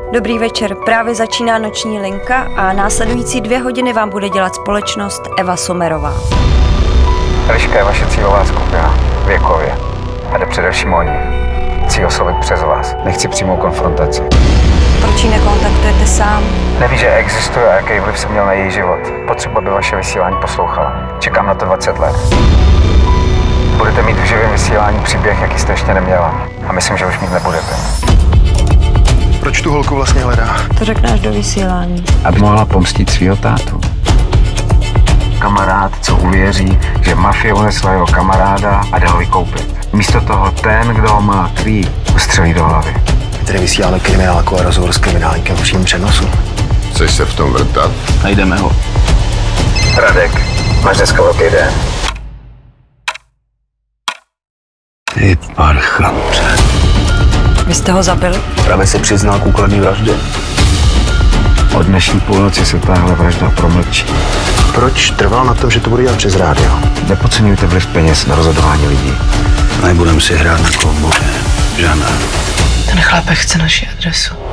Dobrý večer, právě začíná Noční linka a následující 2 hodiny vám bude dělat společnost Eva Sommerová. Eliška je vaše cílová skupina, věkově. A jde především o ní. Chci oslovit přes vás. Nechci přímou konfrontaci. Proč ji nekontaktujete sám? Neví, že existuje a jaký vliv jsem měl na její život. Potřebuji, aby vaše vysílání poslouchala. Čekám na to 20 let. Budete mít v živém vysílání příběh, jaký jste ještě neměla. A myslím, že už mít nebudete. Proč tu holku vlastně hledá? To řekne až do vysílání. Aby mohla pomstit svýho tátu. Kamarád, co uvěří, že mafie unesla jeho kamaráda a jde ho vykoupit. Místo toho ten, kdo ho má krý, ustřelí do hlavy. Tady vysíláme kriminálku a rozhovor s kriminálníkem v přímém přenosu. Chceš se v tom vrtat? Najdeme ho. Radek, máš dneska velký den. Ty parchantře. Vy jste ho zabili? Právě se přiznal k úkladný vraždě. Od dnešní půlnoci se tahle vražda promlčí. Proč trval na tom, že to bude dělat přes rádio? Nepodceňujte vliv peněz na rozhodování lidí. Nebudem si hrát na kovboje, že ne? Ten chlápek chce naši adresu.